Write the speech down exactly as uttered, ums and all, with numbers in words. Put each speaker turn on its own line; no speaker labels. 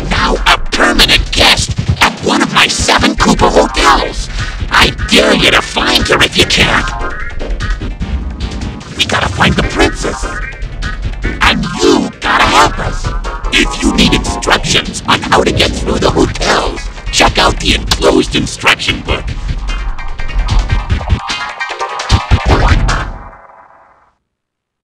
now a permanent guest at one of my seven Cooper hotels. I dare you to find her if you can. We gotta find the princess. And you gotta help us. If you need instructions on how to get through the hotels, check out the enclosed instruction book.